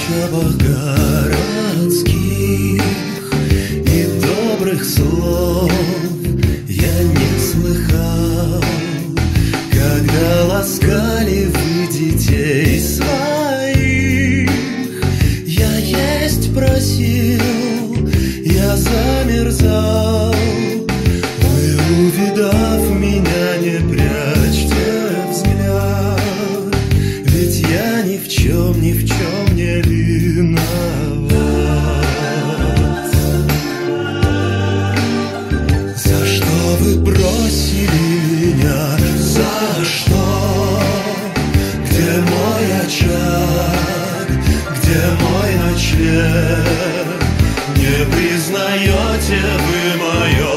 трущобах городских и добрых слов я не слыхал, когда ласкали вы детей своих. Я есть просил, я замерзал. Вы, увидав меня, не прячьте взгляд, ведь я ни в чем не виноват. За что вы бросили меня? За что? Где мой очаг? Где мой ночлег? Не признаете вы мое